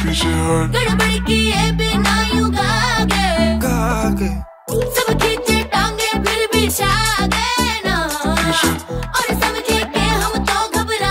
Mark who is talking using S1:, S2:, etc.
S1: पीछे हट,
S2: गड़बड़ किए बिना यूं गा गए,
S1: सब
S2: सब खींचे टांगे फिर भी छा गए।